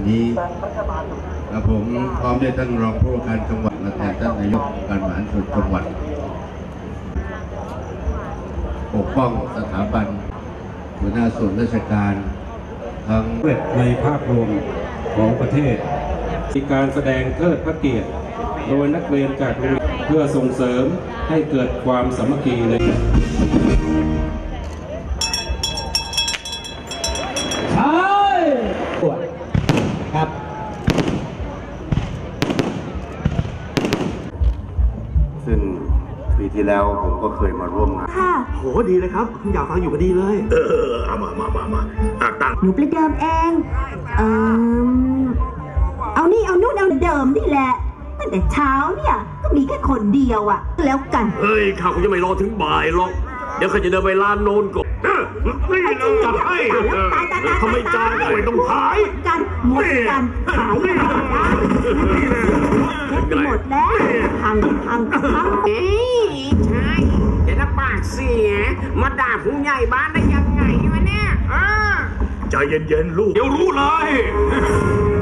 นี้ผมพร้อมด้วยท่านรองผู้ว่าการจังหวัดและแทนท่านนายกการบริหารส่วนจังหวัดปกป้องสถาบันหัวหน้าส่วนราชการทั้งในภาพรวมของประเทศมีการแสดงเทิดพระเกียรติโดยนักเรียนจากโรงเรียนเพื่อส่งเสริมให้เกิดความสามัคคีในใช่ปวดครับซึ่งปีที่แล้วผมก็เคยมาร่วมงานค่ะโหดีเลยครับอยากฟังอยู่พอดีเลยเอามาตั้งหนูประเดิมเองเอานี่เอานู่นเอาเดิมนี่แหละตั้งแต่เช้าเนี่ยก็มีแค่คนเดียวอะแล้วกันเฮ้ยข้าคงจะไม่รอถึงบ่ายหรอกเดี๋ยวข้าจะเดินไปร้านโน้นก่อนนี่จัดให้ทำไมจานไม่ต้องขายกันหมดกันขายไม่ได้หมดแล้วพังเอ้ยใช่เดี๋ยวถ้าปากเสียมาด่าผู้ใหญ่บ้านได้ยังไงวะเนี่ยใจเย็นๆลูกเดี๋ยวรู้เลย